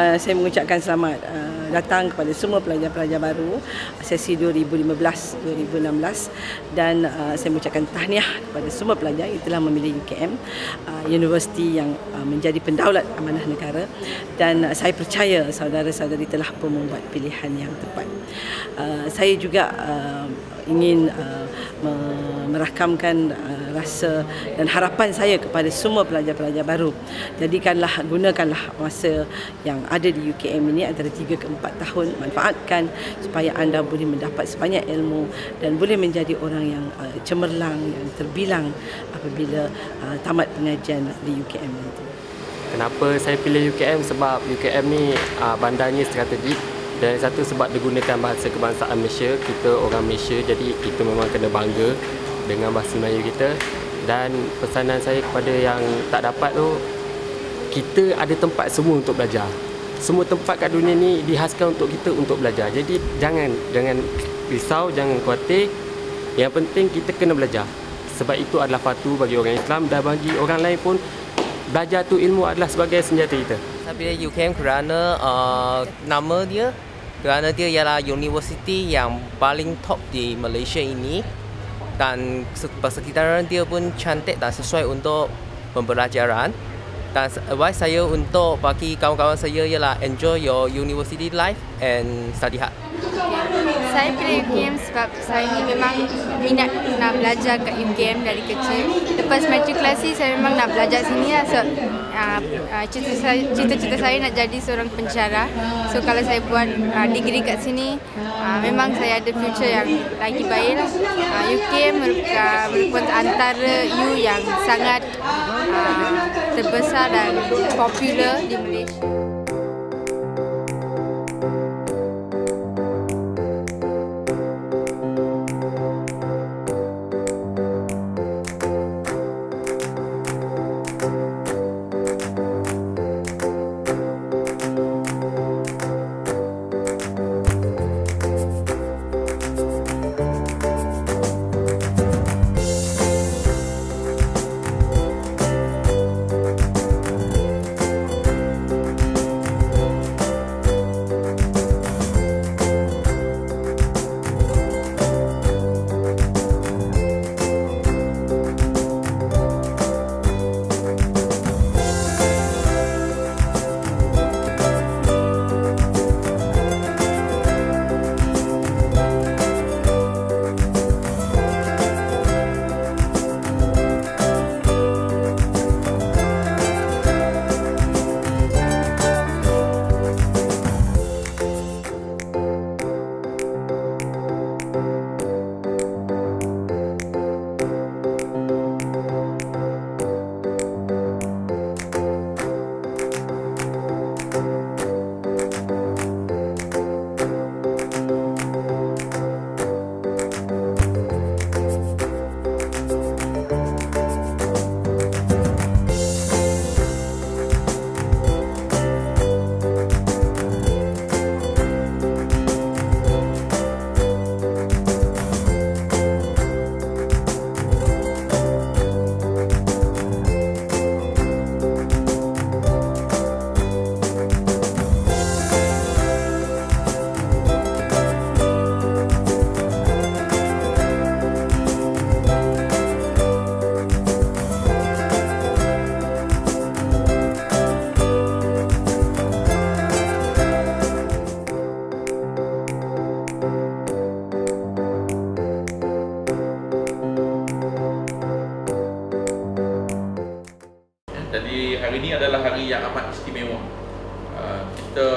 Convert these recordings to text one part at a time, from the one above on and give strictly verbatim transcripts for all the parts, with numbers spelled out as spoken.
uh, saya mengucapkan selamat uh, datang kepada semua pelajar-pelajar baru sesi dua ribu lima belas dua ribu enam belas dan uh, saya mengucapkan tahniah kepada semua pelajar yang telah memilih U K M, uh, universiti yang uh, menjadi pendaulat amanah negara, dan uh, saya percaya saudara-saudari telah pun membuat pilihan yang tepat. Uh, saya juga uh, ingin uh, merakamkan uh, rasa dan harapan saya kepada semua pelajar-pelajar baru. Jadikanlah, gunakanlah masa yang ada di U K M ini antara tiga ke empat tahun, manfaatkan supaya anda boleh mendapat sebanyak ilmu dan boleh menjadi orang yang uh, cemerlang, yang terbilang apabila uh, tamat pengajian di U K M nanti. Kenapa saya pilih U K M? Sebab U K M ni uh, bandarnya strategik. Dan satu sebab dia gunakan bahasa kebangsaan Malaysia, kita orang Malaysia, jadi kita memang kena bangga dengan bahasa Melayu kita. Dan pesanan saya kepada yang tak dapat tu, kita ada tempat semua untuk belajar. Semua tempat kat dunia ni dihaskan untuk kita untuk belajar. Jadi jangan jangan risau, jangan khawatir. Yang penting kita kena belajar. Sebab itu adalah fardu bagi orang Islam dan bagi orang lain pun. Belajar tu ilmu adalah sebagai senjata kita. Saya pilih U K M kerana uh, nama dia, kerana dia ialah universiti yang paling top di Malaysia ini, dan persekitaran dia pun cantik dan sesuai untuk pembelajaran. Dan advice saya untuk bagi kawan-kawan saya ialah enjoy your university life and study hard. Saya pilih U K M sebab saya ni memang minat nak belajar kat U K M dari kecil. Lepas matrikulasi saya memang nak belajar sini lah. So, uh, uh, cita-cita saya nak jadi seorang pensyarah. So kalau saya buat uh, degree kat sini, uh, memang saya ada future yang lagi baik lah. Uh, U K M merupakan, merupakan antara U yang sangat uh, terbesar dan popular di Malaysia. Jadi hari ini adalah hari yang amat istimewa. Uh, kita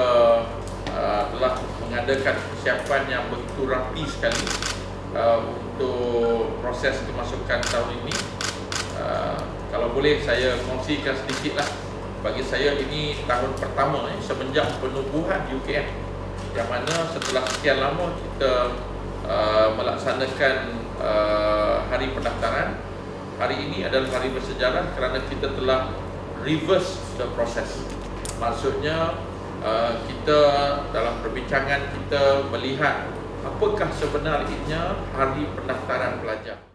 uh, telah mengadakan persiapan yang begitu rapi sekali uh, untuk proses kemasukan tahun ini. Uh, kalau boleh saya kongsikan sedikitlah. Bagi saya ini tahun pertama eh, semenjak penubuhan U K M, yang mana setelah sekian lama kita uh, melaksanakan uh, hari pendaftaran. Hari ini adalah hari bersejarah kerana kita telah reverse the process. Maksudnya uh, kita dalam perbincangan kita melihat apakah sebenarnya hari pendaftaran pelajar.